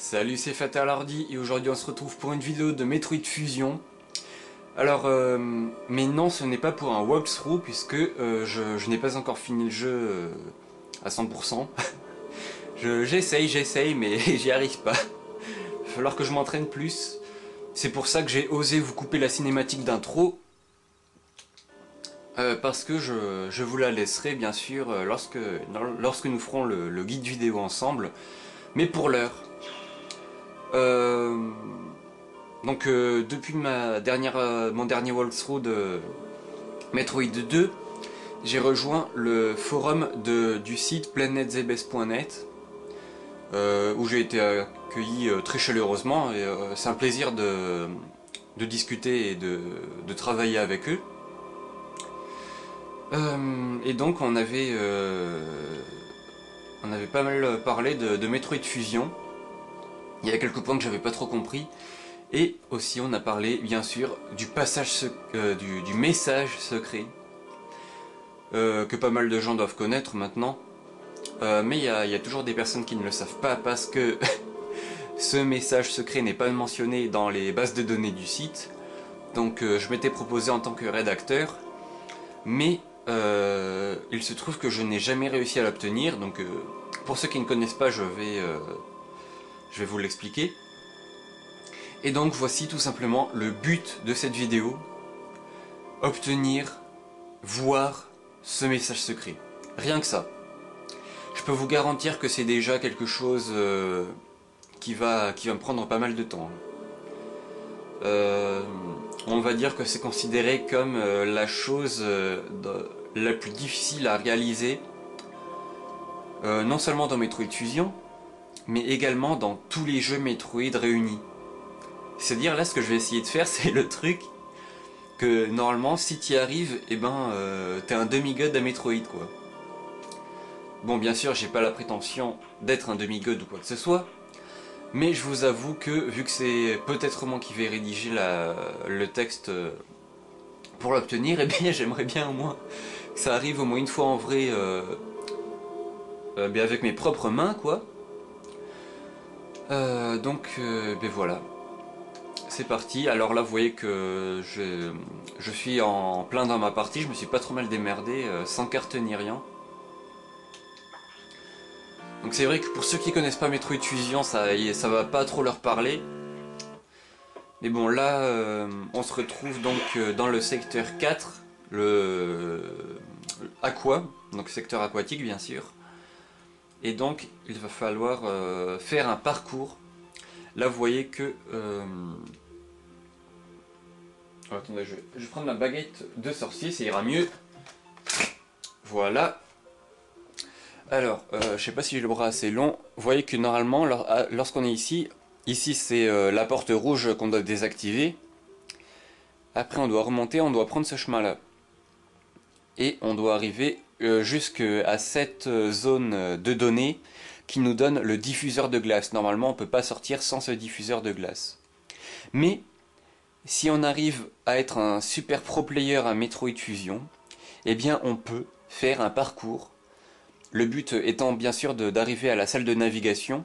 Salut, c'est Fatal Hardy et aujourd'hui on se retrouve pour une vidéo de Metroid Fusion. Alors, mais non, ce n'est pas pour un walkthrough puisque je n'ai pas encore fini le jeu à 100%. J'essaye, mais j'y arrive pas. Il va falloir que je m'entraîne plus. C'est pour ça que j'ai osé vous couper la cinématique d'intro. Parce que je vous la laisserai bien sûr lorsque nous ferons le guide vidéo ensemble. Mais pour l'heure. Depuis mon dernier walkthrough de Metroid 2, j'ai rejoint le forum du site planetzebes.net où j'ai été accueilli très chaleureusement et c'est un plaisir de discuter et de travailler avec eux. Et donc on avait pas mal parlé de Metroid Fusion. Il y a quelques points que j'avais pas trop compris. Et aussi on a parlé bien sûr du du message secret que pas mal de gens doivent connaître maintenant. Mais il y a toujours des personnes qui ne le savent pas parce que ce message secret n'est pas mentionné dans les bases de données du site. Donc je m'étais proposé en tant que rédacteur, mais il se trouve que je n'ai jamais réussi à l'obtenir. Donc pour ceux qui ne connaissent pas, je vais vous l'expliquer. Et donc voici tout simplement le but de cette vidéo: obtenir, voir ce message secret. Rien que ça. Je peux vous garantir que c'est déjà quelque chose qui va me prendre pas mal de temps. On va dire que c'est considéré comme la chose la plus difficile à réaliser, non seulement dans Metroid Fusion, mais également dans tous les jeux Metroid réunis. C'est-à-dire là ce que je vais essayer de faire, c'est le truc que normalement si tu y arrives, eh ben t'es un demi-god à Metroid quoi. Bon bien sûr j'ai pas la prétention d'être un demi-god ou quoi que ce soit, mais je vous avoue que vu que c'est peut-être moi qui vais rédiger le texte pour l'obtenir, eh bien j'aimerais bien au moins que ça arrive au moins une fois en vrai, avec mes propres mains quoi. Ben voilà. C'est parti, alors là vous voyez que je suis en plein dans ma partie, je me suis pas trop mal démerdé, sans carte ni rien. Donc c'est vrai que pour ceux qui connaissent pas Metroid Fusion, ça va pas trop leur parler. Mais bon là, on se retrouve donc dans le secteur 4, le Aqua, donc secteur aquatique bien sûr. Et donc il va falloir faire un parcours. Là vous voyez que... attendez, je vais prendre ma baguette de sorcier, ça ira mieux. Voilà. Alors, je sais pas si j'ai le bras assez long. Vous voyez que normalement, lorsqu'on est ici c'est la porte rouge qu'on doit désactiver. Après on doit remonter, on doit prendre ce chemin-là. Et on doit arriver jusqu'à cette zone de données qui nous donne le diffuseur de glace. Normalement, on ne peut pas sortir sans ce diffuseur de glace. Mais si on arrive à être un super pro player à Metroid Fusion, eh bien on peut faire un parcours. Le but étant bien sûr d'arriver à la salle de navigation.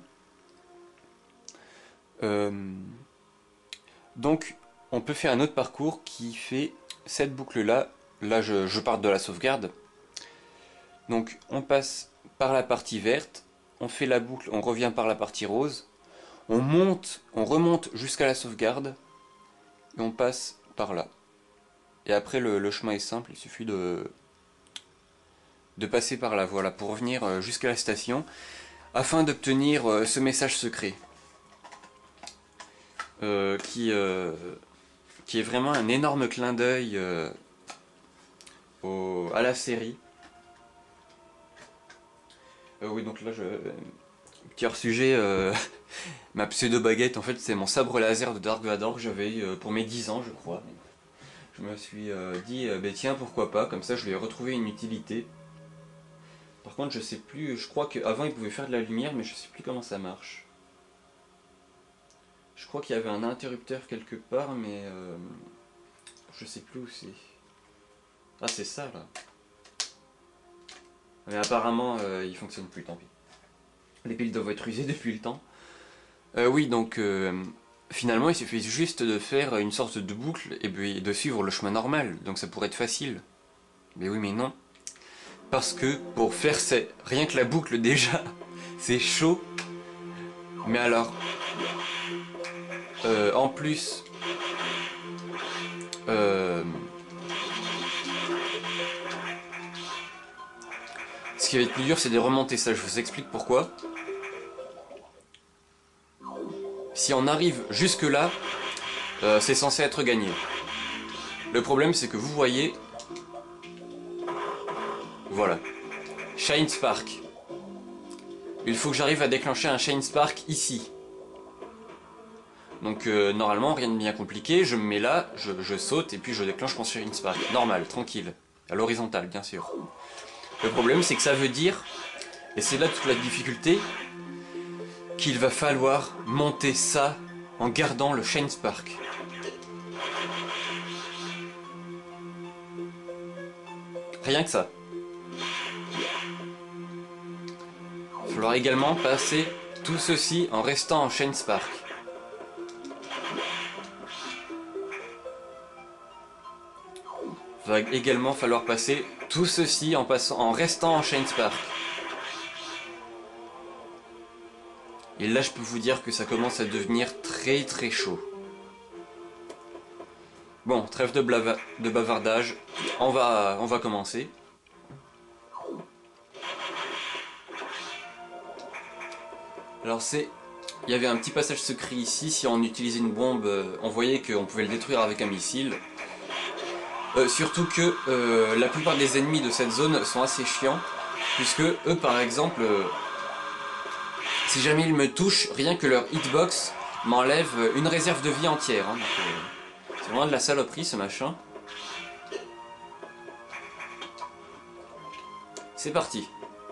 Donc on peut faire un autre parcours qui fait cette boucle là. Là je pars de la sauvegarde. Donc on passe par la partie verte, on fait la boucle, on revient par la partie rose, on remonte jusqu'à la sauvegarde. Et on passe par là. Et après le chemin est simple, il suffit de passer par là, voilà, pour revenir jusqu'à la station, afin d'obtenir ce message secret. Qui est vraiment un énorme clin d'œil à la série. Oui, donc là, petit hors-sujet, ma pseudo-baguette, en fait, c'est mon sabre laser de Dark Vador que j'avais pour mes 10 ans, je crois. Je me suis dit, tiens, pourquoi pas, comme ça je lui ai retrouvé une utilité. Par contre, je sais plus, je crois qu'avant il pouvait faire de la lumière, mais je sais plus comment ça marche. Je crois qu'il y avait un interrupteur quelque part, mais je sais plus où c'est. Ah, c'est ça là. Mais apparemment, il fonctionne plus, tant pis. Les piles doivent être usées depuis le temps. Oui, donc finalement il suffit juste de faire une sorte de boucle et puis de suivre le chemin normal, donc ça pourrait être facile. Mais oui, mais non. Parce que pour faire rien que la boucle déjà, c'est chaud. Mais alors, en plus, ce qui va être plus dur, c'est de remonter ça. Je vous explique pourquoi. Si on arrive jusque là, c'est censé être gagné. Le problème, c'est que vous voyez, voilà, Shine Spark. Il faut que j'arrive à déclencher un Shine Spark ici. Donc normalement, rien de bien compliqué, je me mets là, je saute et puis je déclenche mon Shine Spark. Normal, tranquille, à l'horizontale bien sûr. Le problème, c'est que ça veut dire, et c'est là toute la difficulté, qu'il va falloir monter ça en gardant le Shine Spark. Rien que ça. Il va falloir également passer tout ceci en restant en Shine Spark. Il va également falloir passer tout ceci en restant en Shine Spark. Et là, je peux vous dire que ça commence à devenir très très chaud. Bon, trêve de bavardage, on va commencer. Alors il y avait un petit passage secret ici, si on utilisait une bombe, on voyait qu'on pouvait le détruire avec un missile. Surtout que la plupart des ennemis de cette zone sont assez chiants, puisque eux par exemple, si jamais ils me touchent, rien que leur hitbox m'enlève une réserve de vie entière. Hein, c'est vraiment de la saloperie ce machin. C'est parti.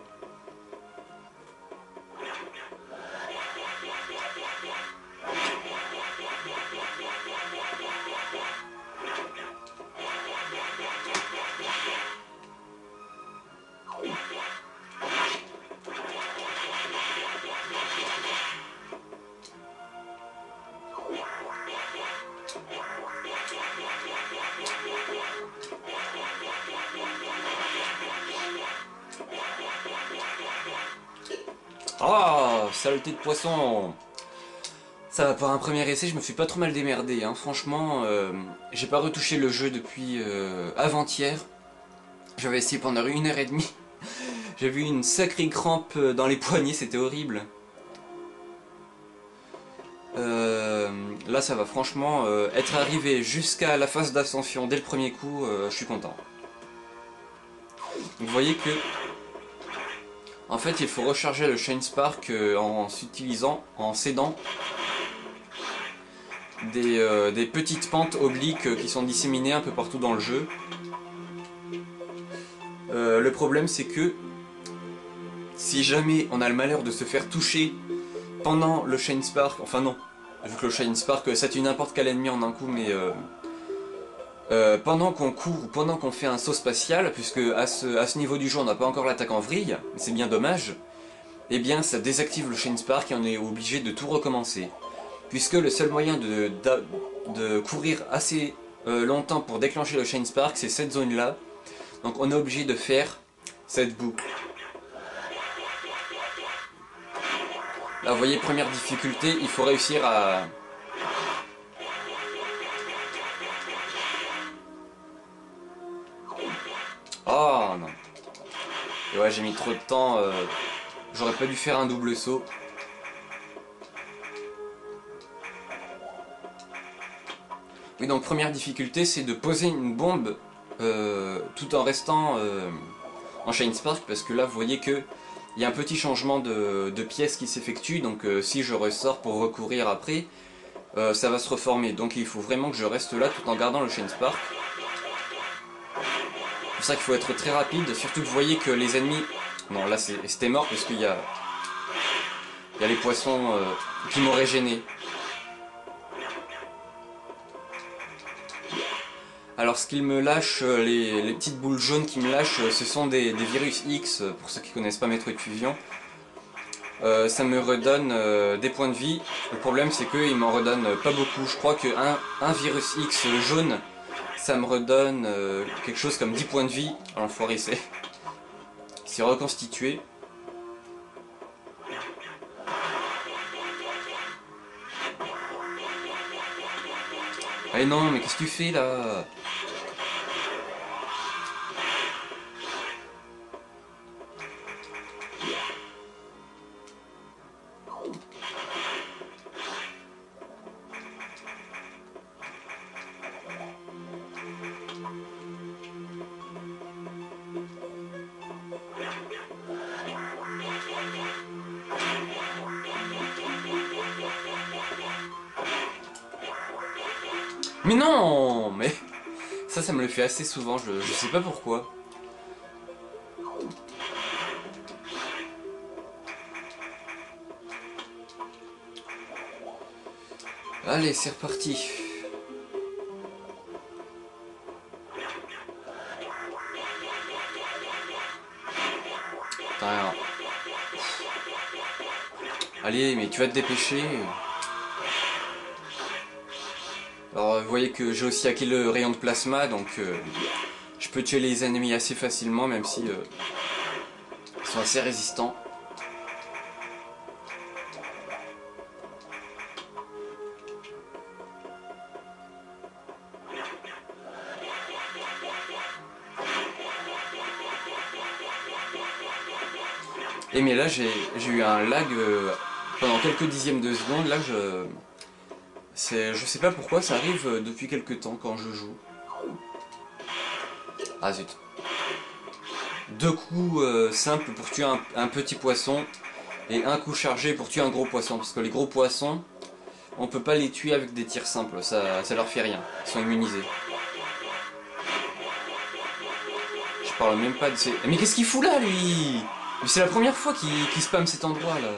Oh, saleté de poisson! Ça va, pour un premier essai, je me suis pas trop mal démerdé. Hein. Franchement, j'ai pas retouché le jeu depuis avant-hier. J'avais essayé pendant 1h30. J'avais eu une sacrée crampe dans les poignets, c'était horrible. Là, ça va, franchement, être arrivé jusqu'à la phase d'ascension dès le premier coup, je suis content. Vous voyez que en fait il faut recharger le Shine Spark en s'aidant des petites pentes obliques qui sont disséminées un peu partout dans le jeu. Le problème c'est que si jamais on a le malheur de se faire toucher pendant le Shine Spark, enfin non, vu que le Shine Spark ça tue n'importe quel ennemi en un coup, mais pendant qu'on court ou pendant qu'on fait un saut spatial, puisque à ce niveau du jeu on n'a pas encore l'attaque en vrille, c'est bien dommage, et bien ça désactive le Shine Spark et on est obligé de tout recommencer. Puisque le seul moyen de courir assez longtemps pour déclencher le Shine Spark, c'est cette zone là, donc on est obligé de faire cette boucle. Là vous voyez, première difficulté, il faut réussir à... Oh non. Et ouais, j'ai mis trop de temps, j'aurais pas dû faire un double saut. Oui, donc première difficulté, c'est de poser une bombe tout en restant en Shine Spark, parce que là vous voyez que il y a un petit changement de pièce qui s'effectue, donc si je ressors pour recourir après, ça va se reformer. Donc il faut vraiment que je reste là tout en gardant le Shine Spark. C'est pour ça qu'il faut être très rapide, surtout que vous voyez que les ennemis... Non, là c'était mort parce qu'il y a les poissons qui m'auraient gêné. Alors ce qu'ils me lâchent, les petites boules jaunes qui me lâchent, ce sont des virus X, pour ceux qui connaissent pas Metroid Fusion. ça me redonne des points de vie. Le problème c'est qu'il m'en redonne pas beaucoup. Je crois que un virus X jaune, ça me redonne quelque chose comme 10 points de vie. L'enfoiré c'est reconstitué. Allez non, mais qu'est-ce que tu fais là? Mais non, mais ça me le fait assez souvent, je sais pas pourquoi. Allez, c'est reparti. Putain. Allez, mais tu vas te dépêcher. Alors vous voyez que j'ai aussi acquis le rayon de plasma, donc je peux tuer les ennemis assez facilement, même si ils sont assez résistants. Et mais là j'ai eu un lag pendant quelques dixièmes de seconde, là je sais pas pourquoi, ça arrive depuis quelques temps quand je joue. Ah zut. 2 coups simples pour tuer un petit poisson et un coup chargé pour tuer un gros poisson. Parce que les gros poissons, on peut pas les tuer avec des tirs simples, ça leur fait rien. Ils sont immunisés. Je parle même pas de ces... Mais qu'est-ce qu'il fout là lui? Mais c'est la première fois qu'il spamme cet endroit là.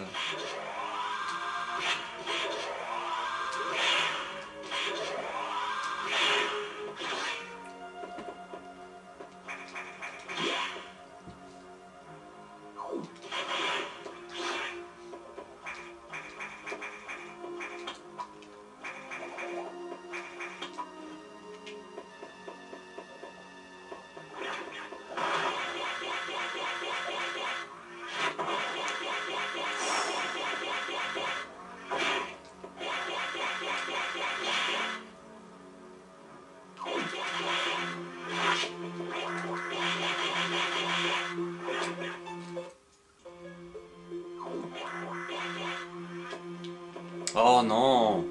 Oh non!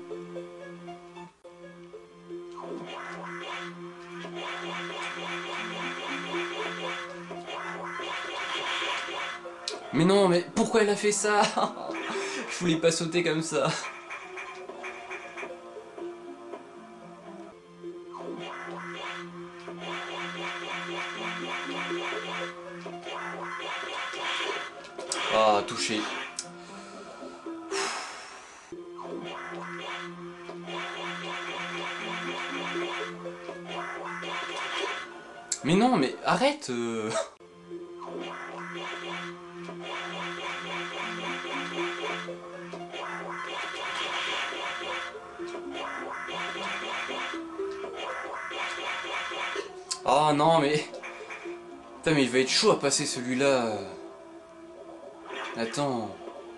Mais non, mais pourquoi elle a fait ça? Je voulais pas sauter comme ça. Ah, touché. Mais non, mais arrête Oh non, mais... Putain, mais il va être chaud à passer celui-là. Attends.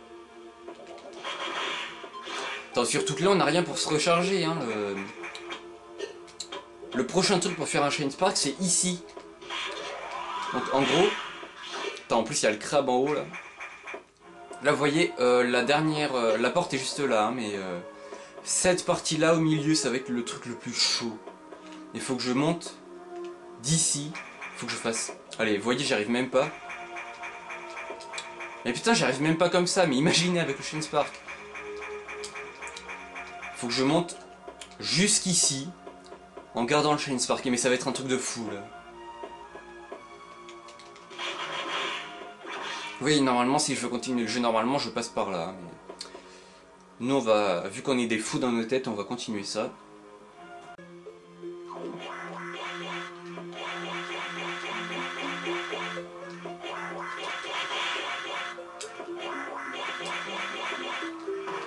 Attends, surtout que là, on n'a rien pour se recharger, hein. Le prochain truc pour faire un Shine Spark, c'est ici. Donc, en gros... Attends, en plus, il y a le crabe en haut, là. Là, vous voyez, la dernière... la porte est juste là, hein, mais... cette partie-là, au milieu, ça va être le truc le plus chaud. Il faut que je monte d'ici. Il faut que je fasse... Allez, vous voyez, j'arrive même pas. Mais putain, j'arrive même pas comme ça, mais imaginez avec le Shine Spark. Faut que je monte jusqu'ici, en gardant le Shine Spark, mais ça va être un truc de fou, là. Oui, normalement, si je veux continuer le jeu normalement, je passe par là. Mais... Nous, on va, vu qu'on est des fous dans nos têtes, on va continuer ça.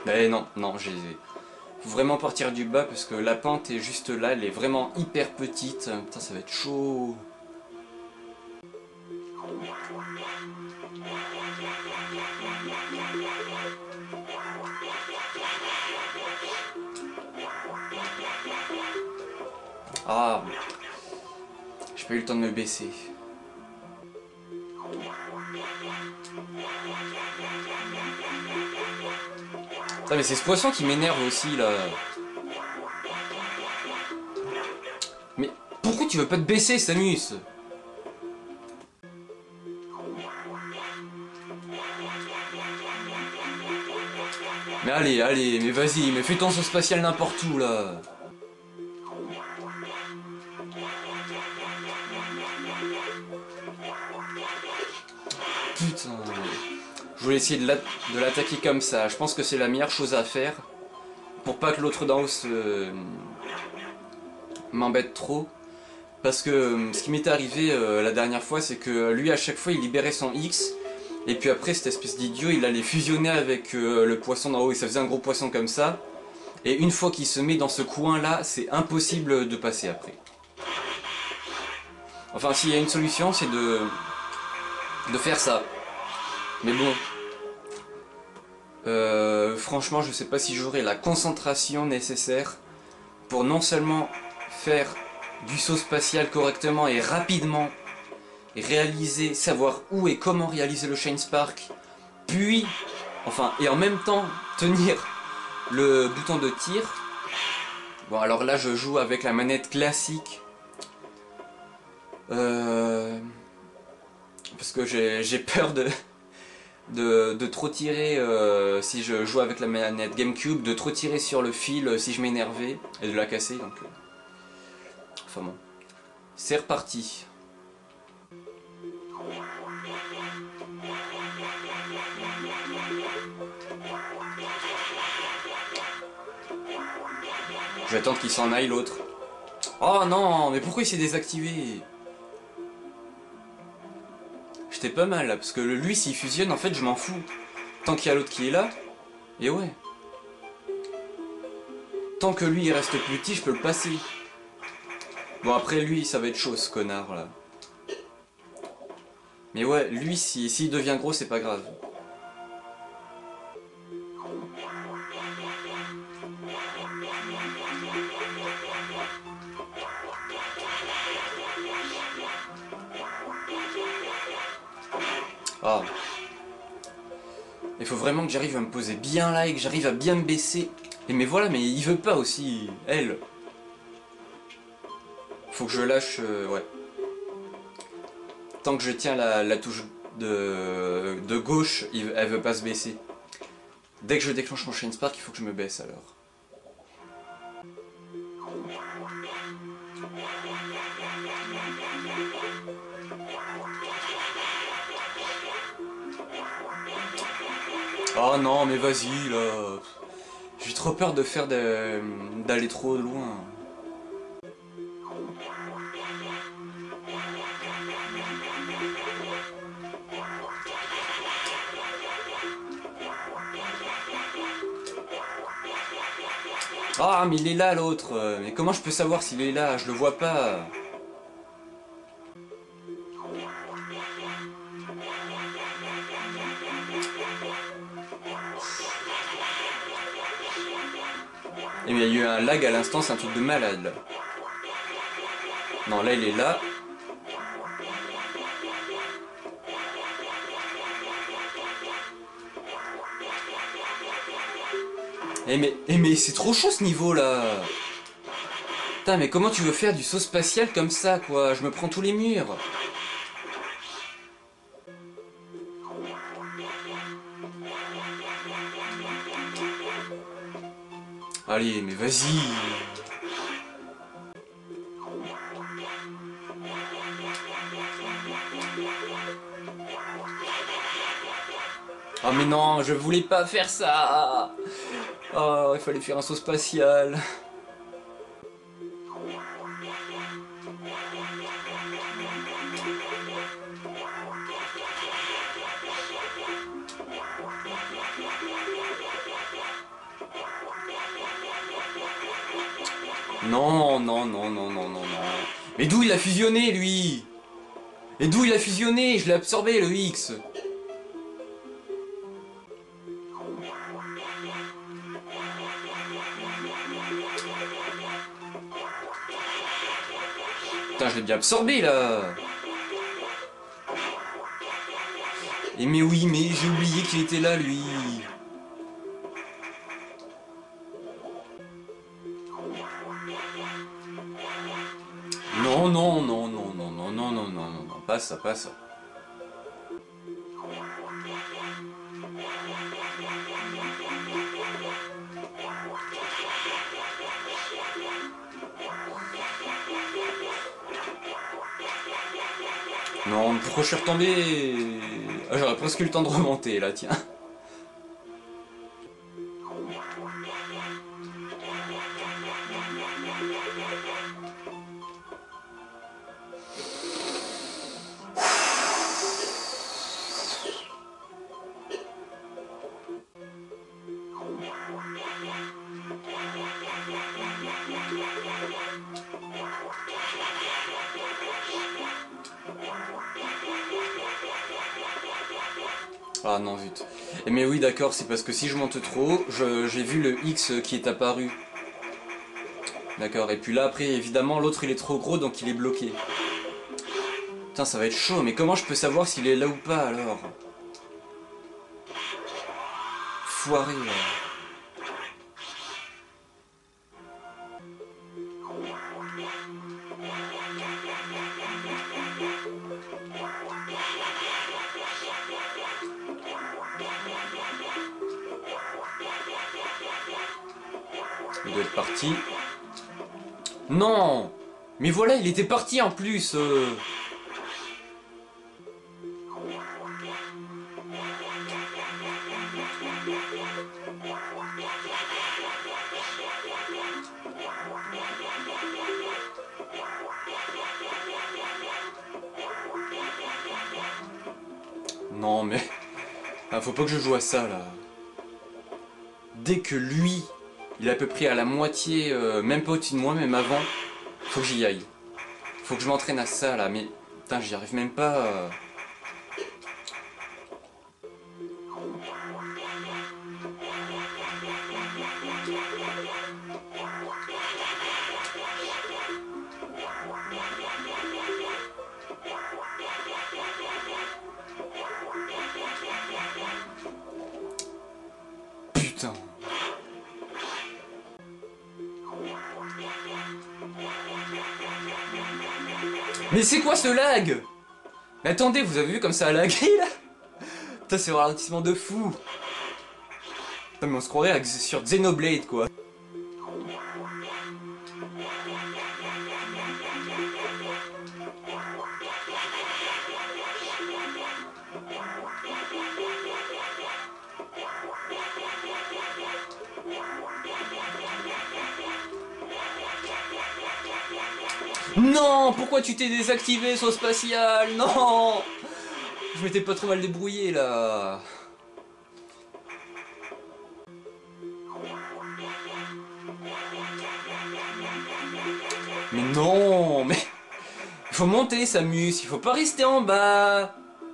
Mais non, non, faut vraiment partir du bas parce que la pente est juste là, elle est vraiment hyper petite. Putain, ça va être chaud. Ah, j'ai pas eu le temps de me baisser. Putain, mais c'est ce poisson qui m'énerve aussi là. Mais pourquoi tu veux pas te baisser, Samus? Mais allez, allez, mais vas-y, mais fais ton saut spatial n'importe où là. Putain. Je voulais essayer de l'attaquer comme ça. Je pense que c'est la meilleure chose à faire. Pour pas que l'autre d'en haut m'embête trop. Parce que ce qui m'était arrivé la dernière fois, c'est que lui à chaque fois il libérait son X. Et puis après cette espèce d'idiot il allait fusionner avec le poisson d'en haut. Et ça faisait un gros poisson comme ça. Et une fois qu'il se met dans ce coin là, c'est impossible de passer après. Enfin s'il y a une solution c'est de faire ça. Mais bon, franchement je sais pas si j'aurai la concentration nécessaire pour non seulement faire du saut spatial correctement et rapidement, et réaliser, savoir où et comment réaliser le Shine Spark, puis, enfin, et en même temps tenir le bouton de tir. Bon alors là je joue avec la manette classique. Parce que j'ai peur de trop tirer si je joue avec la manette GameCube, de trop tirer sur le fil si je m'énervais et de la casser. Donc, enfin bon, c'est reparti. Je vais attendre qu'il s'en aille l'autre. Oh non, mais pourquoi il s'est désactivé? J'étais pas mal là, parce que lui s'il fusionne, en fait je m'en fous. Tant qu'il y a l'autre qui est là, et ouais. Tant que lui il reste plus petit, je peux le passer. Bon après lui ça va être chaud ce connard là. Mais ouais, lui s'il devient gros c'est pas grave. Ah. Il faut vraiment que j'arrive à me poser bien là et que j'arrive à bien me baisser. Et mais voilà, mais il veut pas aussi, elle. Faut que je lâche, ouais. Tant que je tiens la touche de gauche, elle veut pas se baisser. Dès que je déclenche mon Shine Spark, il faut que je me baisse alors. Oh non, mais vas-y là. J'ai trop peur de faire d'aller trop loin. Ah mais il est là l'autre. Mais comment je peux savoir s'il est là? Je le vois pas. Et mais il y a eu un lag à l'instant, c'est un truc de malade là. Non là il est là. Mais c'est trop chaud ce niveau là. Putain mais comment tu veux faire du saut spatial comme ça quoi? Je me prends tous les murs. Allez mais vas-y. Oh mais non, je voulais pas faire ça. Oh, il fallait faire un saut spatial. Non, non, non, non, non, non, non. Mais d'où il a fusionné, lui? Et d'où il a fusionné? Je l'ai absorbé, le X. Putain, je l'ai bien absorbé, là. Et mais oui, mais j'ai oublié qu'il était là, lui. Non, non, non, non, non, non, non, non, non, non, non, pas ça, pas ça. Non, pourquoi je suis retombé? Ah, j'aurais presque eu le temps de remonter, là, tiens. Ah non, zut. Et mais oui, d'accord, c'est parce que si je monte trop haut, j'ai vu le X qui est apparu. D'accord, et puis là, après, évidemment, l'autre il est trop gros, donc il est bloqué. Putain, ça va être chaud, mais comment je peux savoir s'il est là ou pas, alors? Foiré, là. Il doit être parti. Non! Mais voilà, il était parti en plus. Non mais... Ah, faut pas que je joue à ça là. Dès que lui, il est à peu près à la moitié, même pas au-dessus de moi, même avant, faut que j'y aille. Faut que je m'entraîne à ça là, mais... Putain, j'y arrive même pas. Putain. Mais c'est quoi ce lag? Mais attendez, vous avez vu comme ça a lagué là? Putain, c'est un ralentissement de fou. Putain, mais on se croirait sur Xenoblade quoi. Non, pourquoi tu t'es désactivé saut spatial? Non, je m'étais pas trop mal débrouillé là. Mais non, mais il faut monter Samus, il faut pas rester en bas.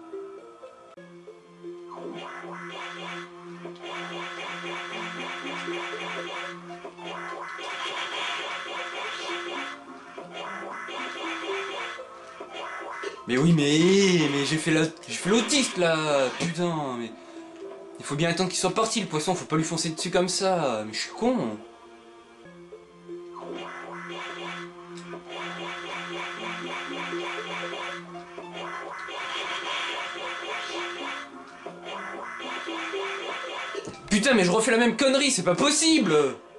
Mais oui, mais j'ai fait l'autiste là, putain, mais il faut bien attendre qu'il soit parti le poisson, faut pas lui foncer dessus comme ça, mais je suis con. Putain, mais je refais la même connerie, c'est pas possible.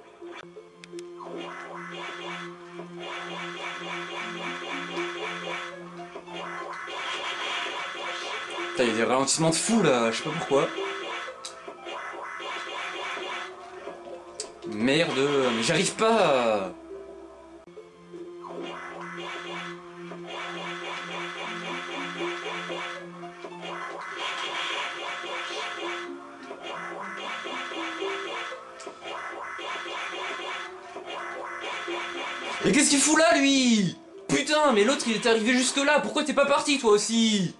Putain, il y a des ralentissements de fou là, je sais pas pourquoi. Merde, mais j'arrive pas. Mais qu'est-ce qu'il fout là, lui? Putain, mais l'autre il est arrivé jusque là, pourquoi t'es pas parti toi aussi?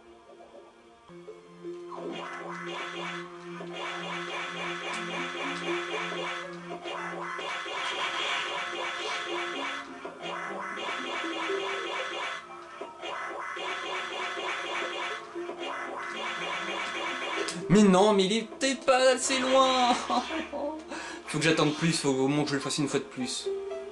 Mais non, mais il était pas assez loin. Faut que j'attende plus, faut au moins que je le fasse une fois de plus.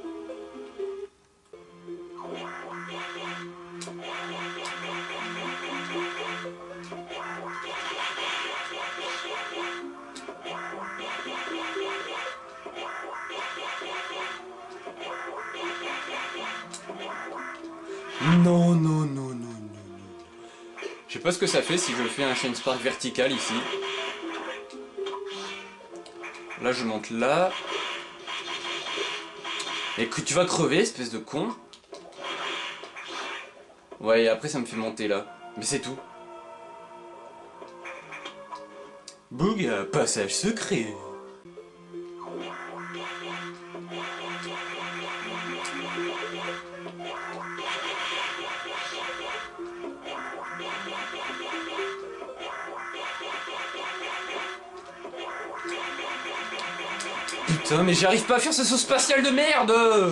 Non, non, non, non, non. Je sais pas ce que ça fait si je fais un chain spark vertical ici. Là, je monte là. Et que tu vas crever, espèce de con. Ouais, et après ça me fait monter là. Mais c'est tout. Bouga, passage secret. Putain, mais j'arrive pas à faire ce saut spatial de merde!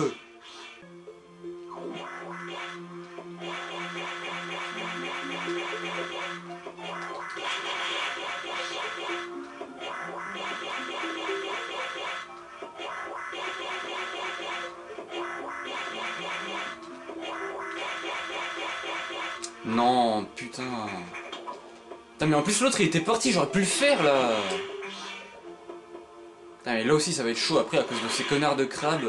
Non, putain. Putain, mais en plus l'autre il était parti, j'aurais pu le faire là. Putain, mais là aussi ça va être chaud après à cause de ces connards de crabes.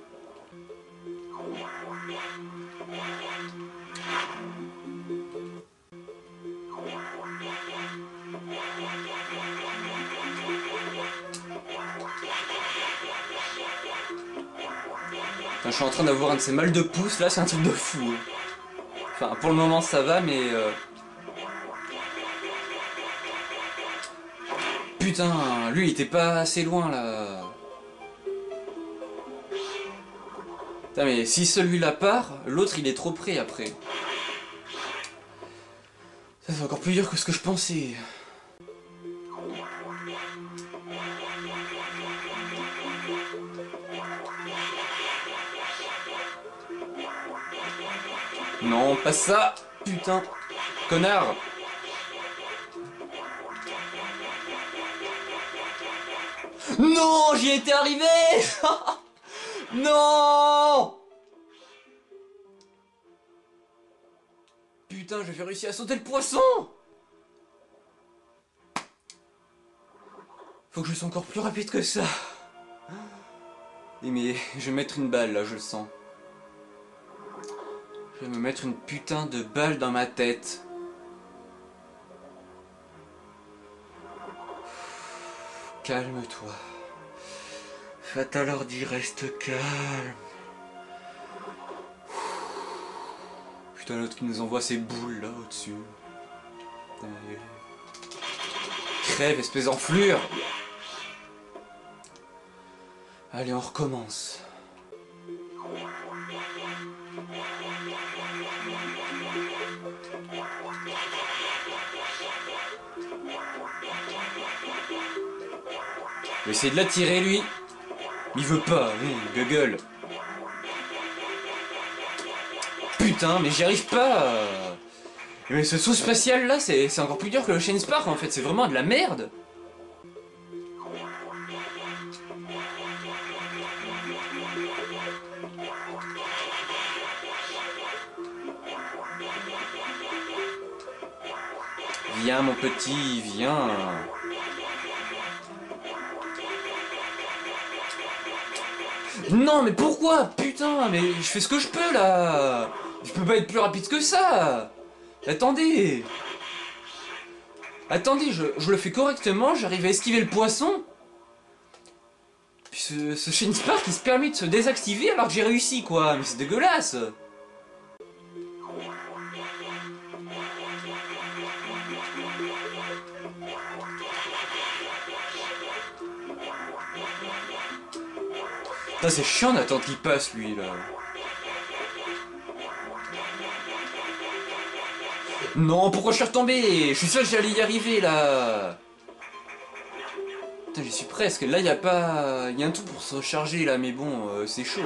Putain, je suis en train d'avoir un de ces mal de pouce là, c'est un truc de fou. Enfin, pour le moment ça va, mais... Putain, lui il était pas assez loin là. Putain, mais si celui-là part, l'autre il est trop près après. Ça c'est encore plus dur que ce que je pensais. Non, pas ça. Putain. Connard. Non, j'y étais arrivé. Non. Putain, j'ai réussi à sauter le poisson. Faut que je sois encore plus rapide que ça. Mais je vais mettre une balle là, je le sens. Je vais me mettre une putain de balle dans ma tête. Calme-toi. Fatal Ordi, reste calme. Putain, l'autre qui nous envoie ses boules là au-dessus. Crève, espèce d'enflure. Allez, on recommence. Je vais essayer de l'attirer lui. Il veut pas, gueule. Putain, mais j'y arrive pas. Mais ce saut spatial là, c'est encore plus dur que le Chain Spark en fait, c'est vraiment de la merde. Viens mon petit, viens. Non mais pourquoi? Putain, mais je fais ce que je peux là. Je peux pas être plus rapide que ça. Attendez. Attendez, je le fais correctement, j'arrive à esquiver le poisson. Puis ce Chain Spark il se permet de se désactiver alors que j'ai réussi quoi, mais c'est dégueulasse. Putain, c'est chiant d'attendre qu'il passe, lui, là. Non, pourquoi je suis retombé? Je suis sûr que j'allais y arriver, là. Putain, j'y suis presque. Là, y a pas... Y a un truc pour se recharger, là, mais bon, c'est chaud.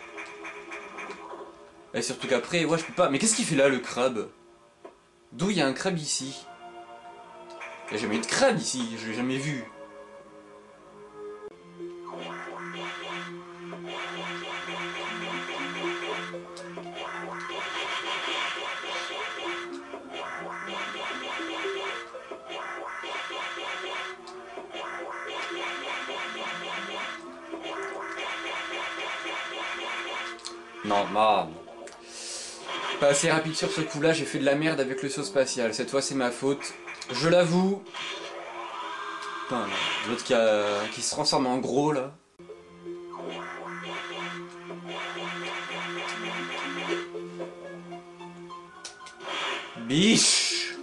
Et surtout qu'après, ouais, je peux pas... Mais qu'est-ce qu'il fait là, le crabe? D'où il y a un crabe ici? Il n'y a jamais eu de crabe ici, je l'ai jamais vu. Non, bah... Pas assez rapide sur ce coup-là, j'ai fait de la merde avec le saut spatial. Cette fois, c'est ma faute. Je l'avoue. Putain, l'autre qui se transforme en gros, là. Biche.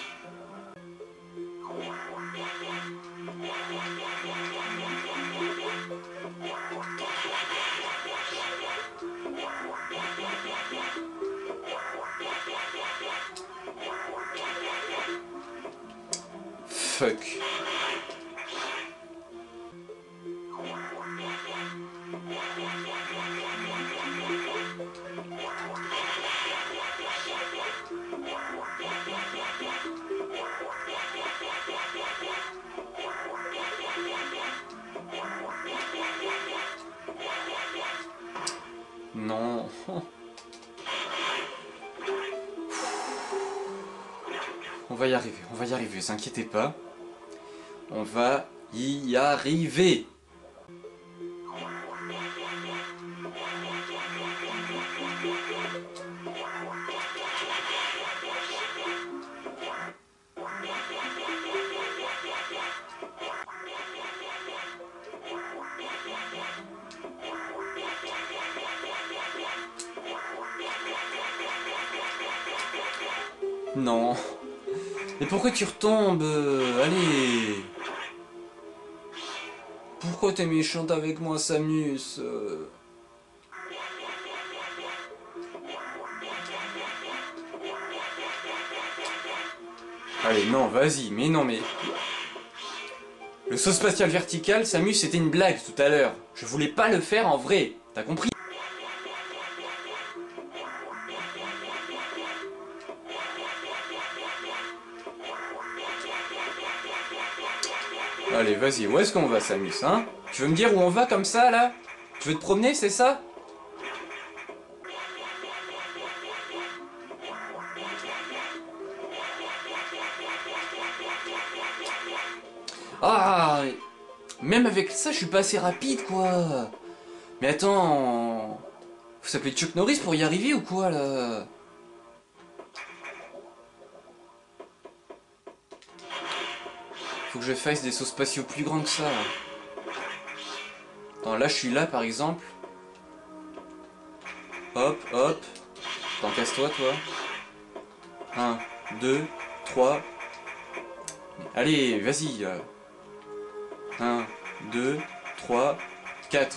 Fuck. Non. On va y arriver, vous inquiétez pas. On va y arriver. Non. Mais pourquoi tu retombes? Allez. Pourquoi t'es méchante avec moi, Samus? Allez, non, vas-y. Mais non, mais... Le saut spatial vertical, Samus, c'était une blague tout à l'heure. Je voulais pas le faire en vrai. T'as compris? Allez, vas-y, où est-ce qu'on va, Samus, hein? Tu veux me dire où on va comme ça, là? Tu veux te promener, c'est ça? Ah! Même avec ça, je suis pas assez rapide, quoi! Mais attends... Faut s'appeler Chuck Norris pour y arriver ou quoi, là? Faut que je fasse des sauts spatiaux plus grands que ça. Attends, là je suis là par exemple. Hop, hop. Attends, casse-toi, toi. 1, 2, 3. Allez, vas-y. 1, 2, 3, 4.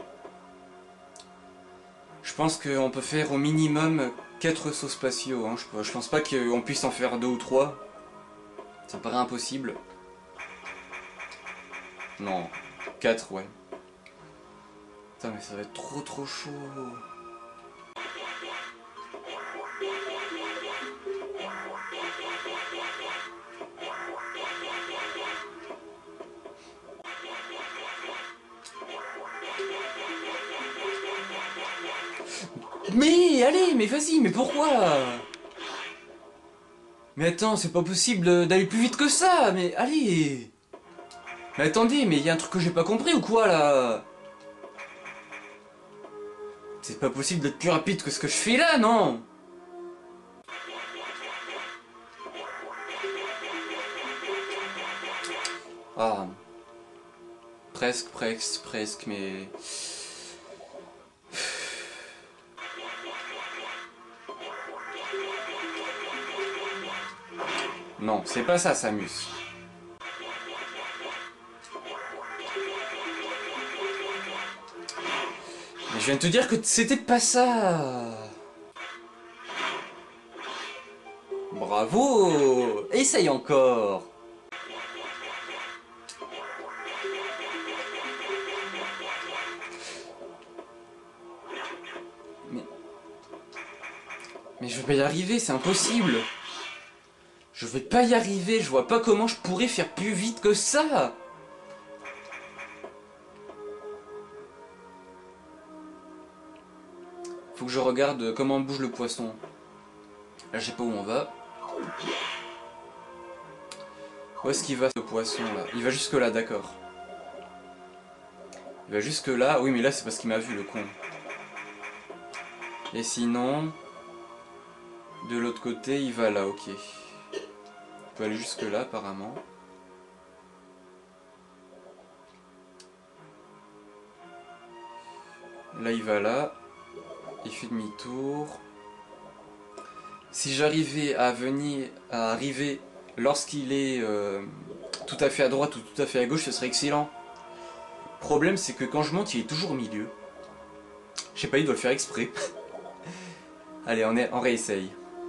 Je pense qu'on peut faire au minimum 4 sauts spatiaux. Hein. Je pense pas qu'on puisse en faire 2 ou 3. Ça me paraît impossible. Non, 4, ouais. Putain, mais ça va être trop chaud. Mais allez, mais vas-y, mais pourquoi? Mais attends, c'est pas possible d'aller plus vite que ça, mais allez. Mais attendez, mais il y a un truc que j'ai pas compris ou quoi là? C'est pas possible d'être plus rapide que ce que je fais là, non? Ah. Presque, mais... Non, c'est pas ça, Samus. Mais je viens de te dire que c'était pas ça. Bravo. Essaye encore. Mais je vais pas y arriver, c'est impossible. Je vais pas y arriver, je vois pas comment je pourrais faire plus vite que ça. Faut que je regarde comment bouge le poisson. Là, je sais pas où on va. Où est-ce qu'il va ce poisson là? Il va jusque là, d'accord. Il va jusque là. Oui, mais là, c'est parce qu'il m'a vu, le con. Et sinon... De l'autre côté, il va là, ok. Il peut aller jusque là, apparemment. Là, il va là. Il fait demi-tour. Si j'arrivais à arriver lorsqu'il est tout à fait à droite ou tout à fait à gauche, ce serait excellent. Le problème, c'est que quand je monte, il est toujours au milieu. Je sais pas, il doit le faire exprès. Allez, on réessaye.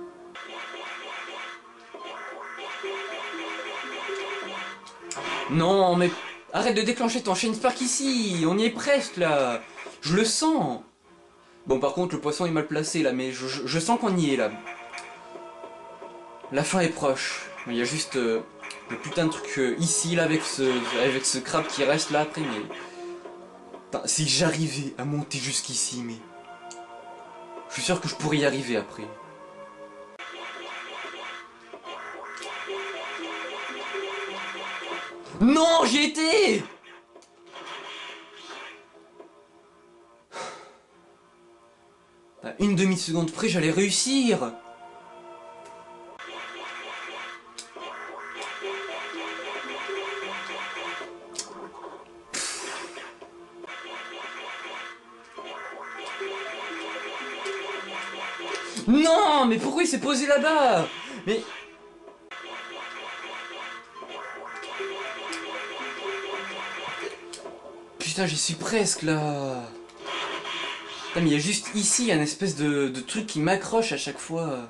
Non, mais arrête de déclencher ton Shine Spark ici. On y est presque là. Je le sens. Bon, par contre, le poisson est mal placé là, mais je sens qu'on y est là. La fin est proche. Il y a juste le putain de truc ici, là, avec ce crabe qui reste là après, mais... Putain, si j'arrivais à monter jusqu'ici, mais... Je suis sûr que je pourrais y arriver après. Non, j'y étais! À une demi-seconde près, j'allais réussir! Non, mais pourquoi il s'est posé là-bas? Mais... Putain, j'y suis presque là. Putain, mais il y a juste ici un espèce de truc qui m'accroche à chaque fois.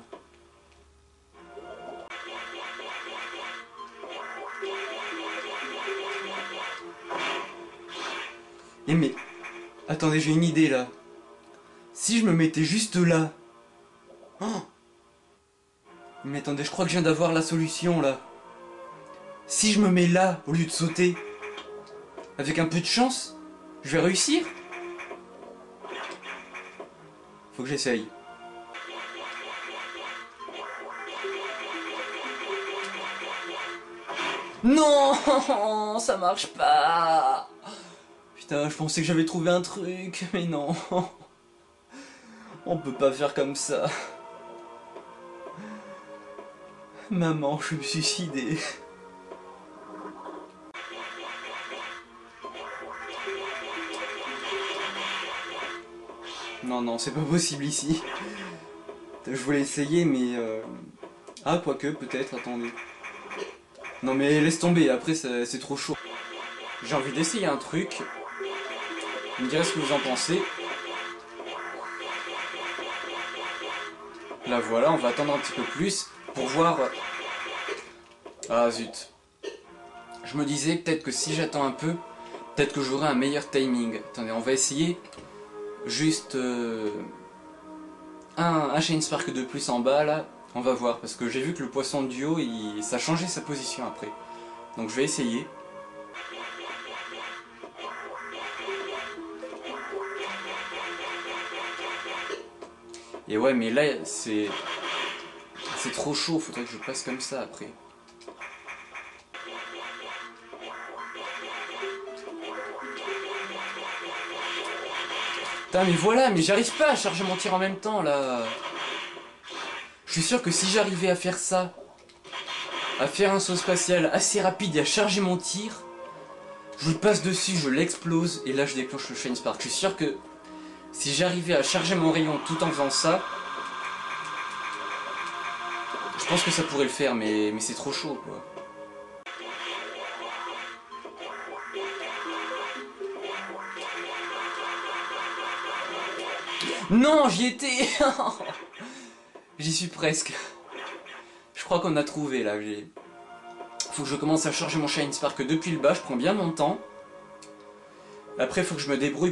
Et mais... Attendez, j'ai une idée là. Si je me mettais juste là... Oh, mais attendez, je crois que je viens d'avoir la solution là. Si je me mets là au lieu de sauter, avec un peu de chance, je vais réussir. Faut que j'essaye. Non, ça marche pas. Putain, je pensais que j'avais trouvé un truc, mais non. On peut pas faire comme ça. Maman, je vais me suicider. Non, non, c'est pas possible ici. Je voulais essayer, mais... Ah, quoique, peut-être, attendez. Non mais laisse tomber, après c'est trop chaud. J'ai envie d'essayer un truc. Vous me direz ce que vous en pensez. Là voilà, on va attendre un petit peu plus pour voir... Ah zut. Je me disais peut-être que si j'attends un peu, peut-être que j'aurai un meilleur timing. Attendez, on va essayer juste un Shine Spark de plus en bas là. On va voir, parce que j'ai vu que le poisson du haut, ça a changé sa position après. Donc je vais essayer. Et ouais, mais là, c'est trop chaud, faudrait que je passe comme ça après. Putain, mais voilà, mais j'arrive pas à charger mon tir en même temps, là. Je suis sûr que si j'arrivais à faire ça, à faire un saut spatial assez rapide et à charger mon tir, je lui passe dessus, je l'explose, et là je déclenche le Shine Spark. Je suis sûr que si j'arrivais à charger mon rayon tout en faisant ça, je pense que ça pourrait le faire, mais c'est trop chaud, quoi. Non, j'y étais. J'y suis presque. Je crois qu'on a trouvé là. Faut que je commence à charger mon Shine Spark depuis le bas, je prends bien mon temps. Après, il faut que je me débrouille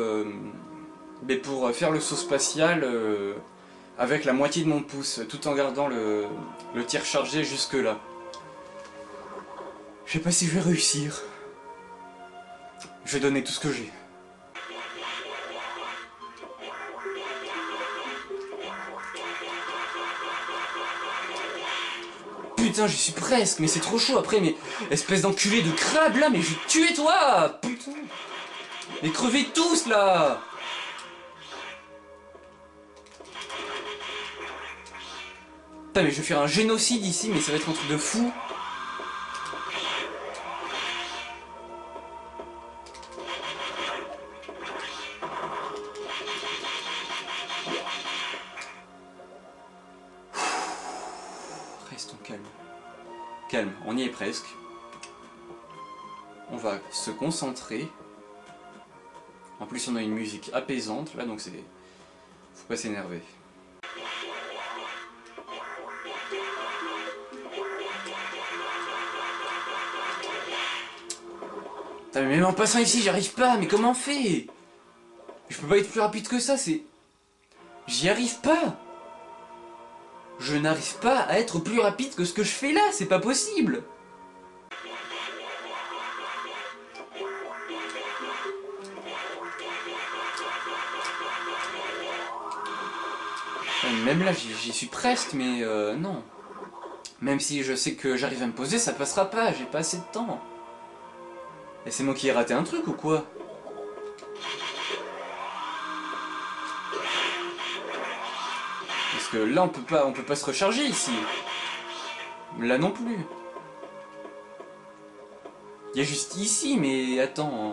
pour faire le saut spatial avec la moitié de mon pouce, tout en gardant le tir chargé jusque là. Je sais pas si je vais réussir. Je vais donner tout ce que j'ai. Putain, j'y suis presque, mais c'est trop chaud après, mais espèce d'enculé de crabe là, mais je vais te tuer toi. Putain. Mais crevez tous là. Putain, mais je vais faire un génocide ici, mais ça va être un truc de fou. Restons calmes. Calme, on y est presque. On va se concentrer. En plus on a une musique apaisante là, donc c'est... Faut pas s'énerver. Putain, mais même en passant ici j'arrive pas, mais comment on fait? Je peux pas être plus rapide que ça, c'est... J'y arrive pas. Je n'arrive pas à être plus rapide que ce que je fais là, c'est pas possible. Même là, j'y suis presque, mais non. Même si je sais que j'arrive à me poser, ça passera pas, j'ai pas assez de temps. Et c'est moi qui ai raté un truc ou quoi? Parce que là, on peut pas se recharger ici. Là non plus. Il y a juste ici, mais attends.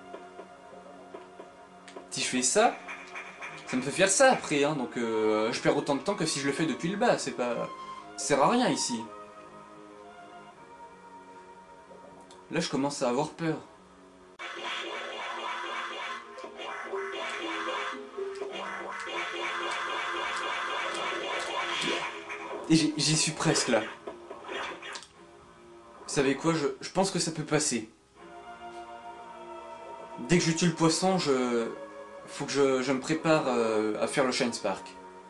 Si je fais ça, ça me fait faire ça après, hein, donc je perds autant de temps que si je le fais depuis le bas, c'est pas... Ça sert à rien ici. Là je commence à avoir peur. Et j'y suis presque là. Vous savez quoi, je pense que ça peut passer. Dès que je tue le poisson, faut que je me prépare à faire le Shine Spark.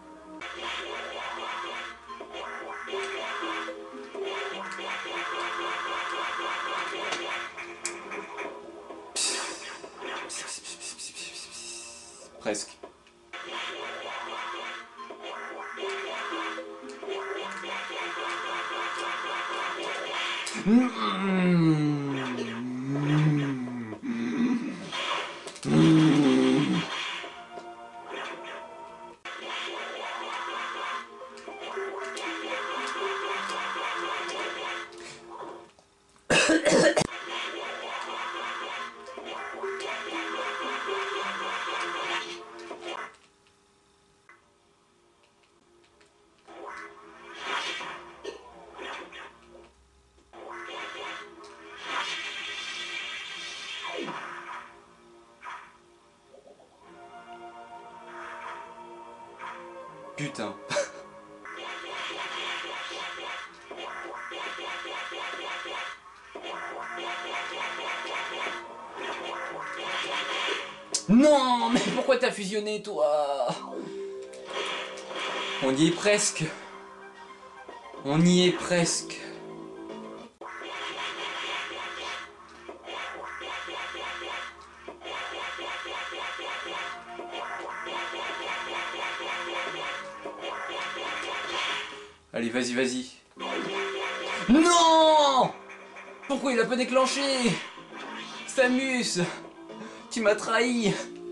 Presque. Putain. Non, mais pourquoi t'as fusionné, toi? On y est presque. On y est presque. Allez, vas-y, vas-y. Non! Pourquoi il a pas déclenché? Samus! Tu m'as trahi!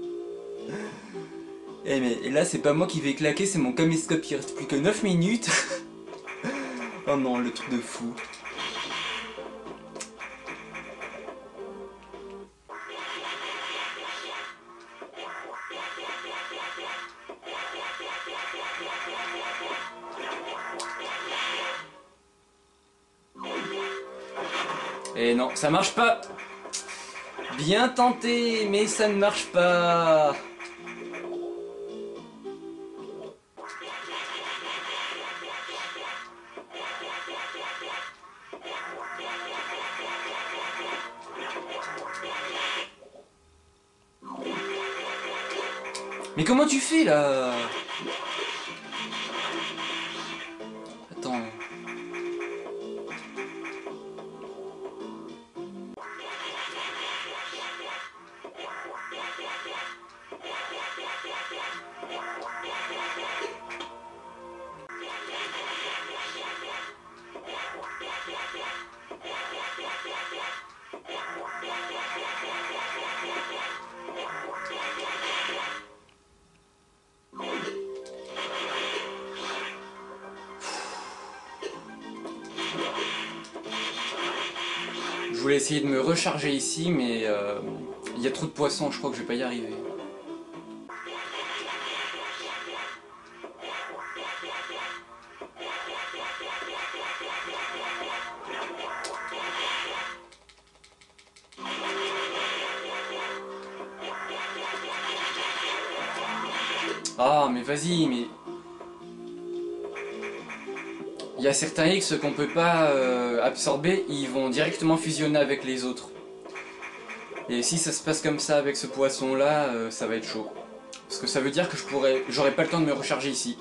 Eh mais là c'est pas moi qui vais claquer, c'est mon caméscope, il reste plus que 9 minutes. Oh non, le truc de fou. Et non, ça marche pas. Bien tenté, mais ça ne marche pas. Mais comment tu fais là? Attends. Je voulais essayer de me recharger ici, mais il y a trop de poissons, je crois que je vais pas y arriver. Ah, mais vas-y, mais... Il y a certains X qu'on peut pas absorber, ils vont directement fusionner avec les autres. Et si ça se passe comme ça avec ce poisson là, ça va être chaud. Parce que ça veut dire que j'aurai pas le temps de me recharger ici.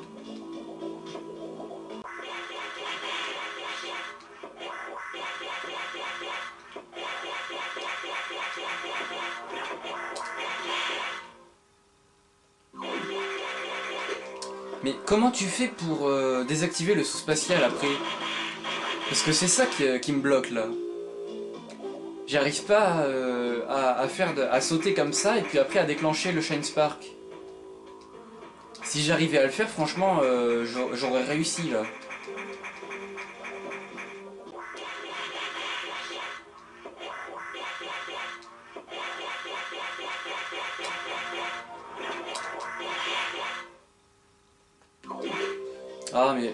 Mais comment tu fais pour désactiver le saut spatial après? Parce que c'est ça qui me bloque là. J'arrive pas à sauter comme ça et puis après à déclencher le Shine Spark. Si j'arrivais à le faire, franchement, j'aurais réussi là. Ah mais...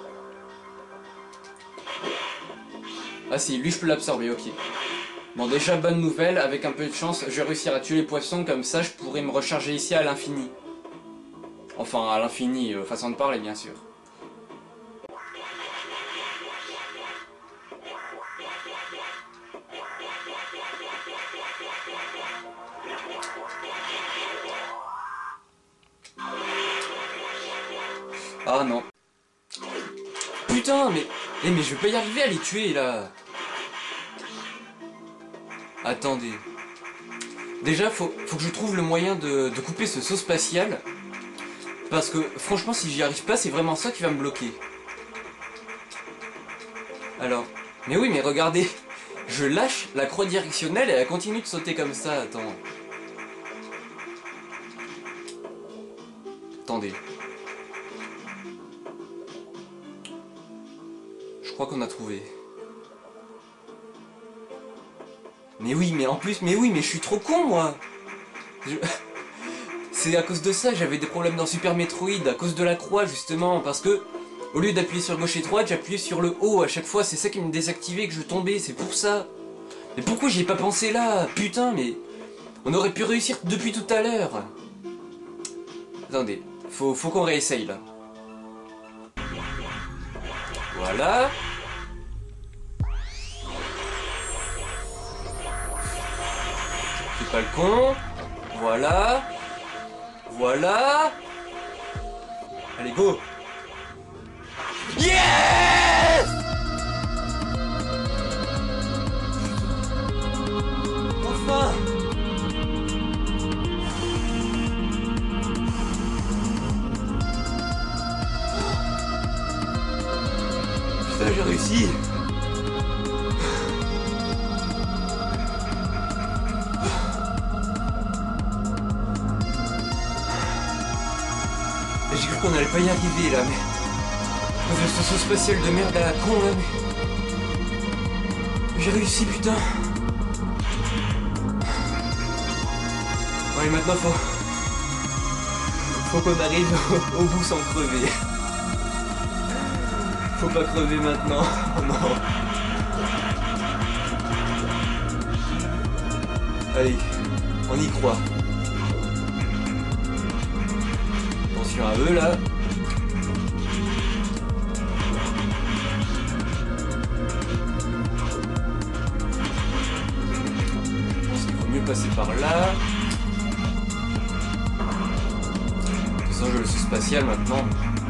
Ah si, lui je peux l'absorber, ok. Bon déjà bonne nouvelle, avec un peu de chance, je vais réussir à tuer les poissons, comme ça je pourrais me recharger ici à l'infini. Enfin à l'infini, façon de parler bien sûr. Ah non. Putain, mais je vais pas y arriver à les tuer là. Attendez. Déjà, faut que je trouve le moyen de couper ce saut spatial. Parce que franchement, si j'y arrive pas, c'est vraiment ça qui va me bloquer. Alors. Mais oui, mais regardez. Je lâche la croix directionnelle et elle continue de sauter comme ça. Attends. Attendez. Je crois qu'on a trouvé. Mais oui, mais en plus, mais oui, mais je suis trop con, moi. C'est à cause de ça, j'avais des problèmes dans Super Metroid, à cause de la croix, justement, parce que, au lieu d'appuyer sur gauche et droite, j'appuyais sur le haut à chaque fois, c'est ça qui me désactivait, que je tombais, c'est pour ça. Mais pourquoi j'y ai pas pensé là? Putain, mais... On aurait pu réussir depuis tout à l'heure. Attendez, faut qu'on réessaye, là. Voilà. Pas le con. Voilà. Voilà. Allez, go. Yes! Enfin. Putain, j'ai réussi. J'ai cru qu'on allait pas y arriver là, mais... Ce saut spatial de merde à la con là, mais... J'ai réussi, putain. Bon, et maintenant faut qu'on arrive au bout sans crever. Faut pas crever maintenant. Oh non. Allez, on y croit. Attention à eux là. Je pense qu'il vaut mieux passer par là. façon, je le suis spatial maintenant.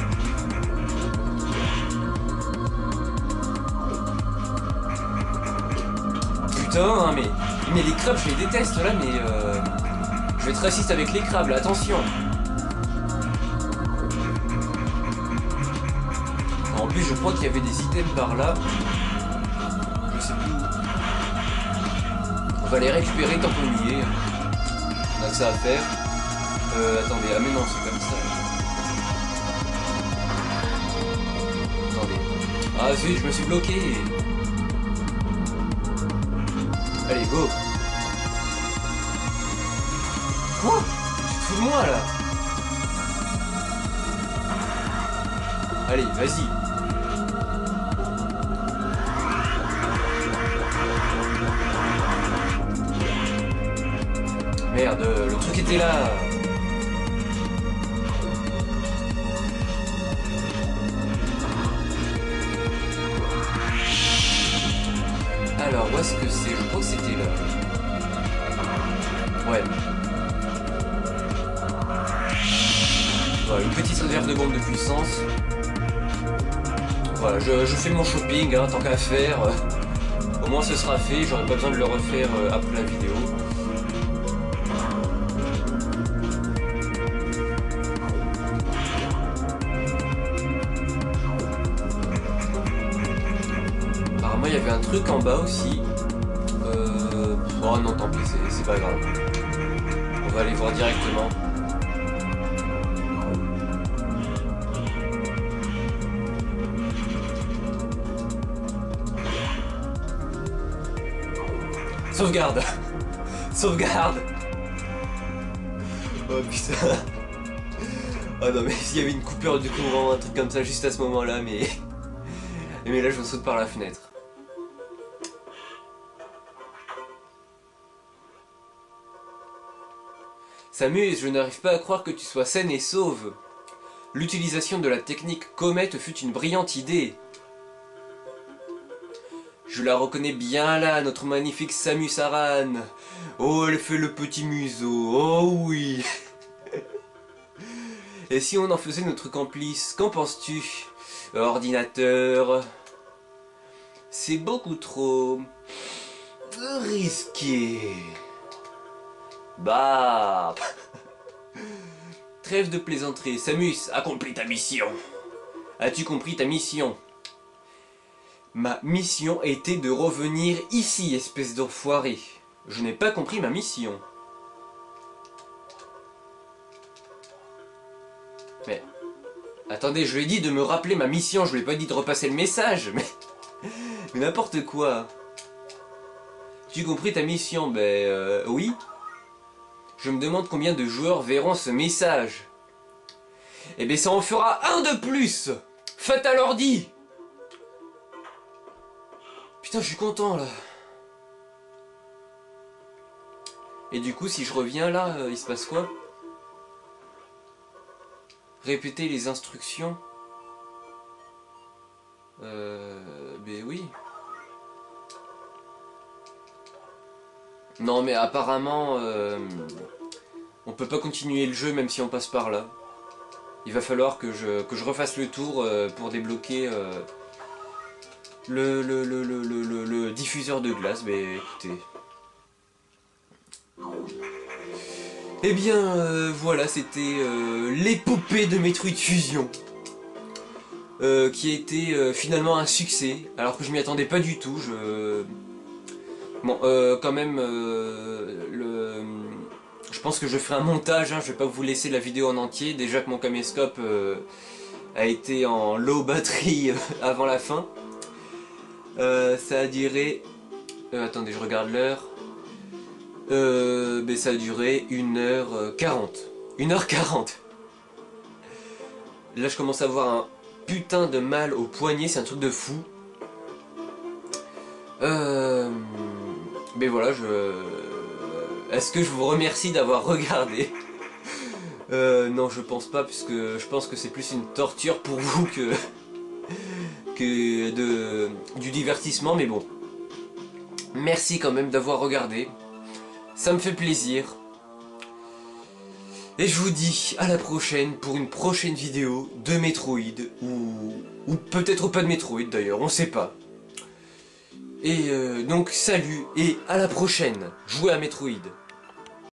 Putain, hein, mais les crabes, je les déteste là, mais je vais être raciste avec les crabes, là, attention. En plus, je crois qu'il y avait des items par là. Je sais plus où. On va les récupérer tant qu'on y est. On a que ça à faire. Attendez, ah mais non, c'est comme ça. Attendez. Ah zut, je me suis bloqué. Allez, go. Quoi? Tu te fous de moi là? Allez, vas-y. Merde, le truc était là. Alors, où est-ce que c'est? Je crois que c'était là. Ouais. Voilà, une petite réserve de bombe de puissance. Voilà, je fais mon shopping, hein, tant qu'à faire. Au moins ce sera fait, j'aurai pas besoin de le refaire après la vidéo. Apparemment il y avait un truc en bas aussi. Oh non, tant pis, c'est pas grave. On va aller voir directement. Sauvegarde. Sauvegarde. Oh putain. Oh non mais s'il y avait une coupure du courant, un truc comme ça juste à ce moment là, mais... Mais là je me saute par la fenêtre. Samus, je n'arrive pas à croire que tu sois saine et sauve. L'utilisation de la technique comète fut une brillante idée. Je la reconnais bien là, notre magnifique Samus Aran. Oh, elle fait le petit museau, oh oui. Et si on en faisait notre complice, qu'en penses-tu? Ordinateur. C'est beaucoup trop... risqué. Bah... Trêve de plaisanterie. Samus, accomplis ta mission. As-tu compris ta mission? Ma mission était de revenir ici, espèce d'enfoiré. Je n'ai pas compris ma mission. Mais... Attendez, je lui ai dit de me rappeler ma mission, je lui ai pas dit de repasser le message, mais... Mais n'importe quoi. Tu as compris ta mission? Ben... oui. Je me demande combien de joueurs verront ce message. Eh ben ça en fera un de plus. Fatal ordi. Putain, je suis content là. Et du coup, si je reviens là, il se passe quoi? Répéter les instructions. Ben oui. Non mais apparemment, on peut pas continuer le jeu même si on passe par là. Il va falloir que je refasse le tour pour débloquer le diffuseur de glace. Mais écoutez. Eh bien, voilà, c'était l'épopée de Metroid Fusion. Qui a été finalement un succès, alors que je m'y attendais pas du tout. Bon, quand même, je pense que je ferai un montage, hein, je vais pas vous laisser la vidéo en entier, déjà que mon caméscope a été en low batterie avant la fin. Ça a duré... attendez, je regarde l'heure. Ben, ça a duré 1h40. 1h40. Là, je commence à avoir un putain de mal au poignet, c'est un truc de fou. Mais voilà, est-ce que je vous remercie d'avoir regardé? Non, je pense pas, puisque je pense que c'est plus une torture pour vous que du divertissement, mais bon. Merci quand même d'avoir regardé. Ça me fait plaisir. Et je vous dis à la prochaine pour une prochaine vidéo de Metroid, ou peut-être pas de Metroid d'ailleurs, on sait pas. Et donc salut et à la prochaine, jouez à Metroid.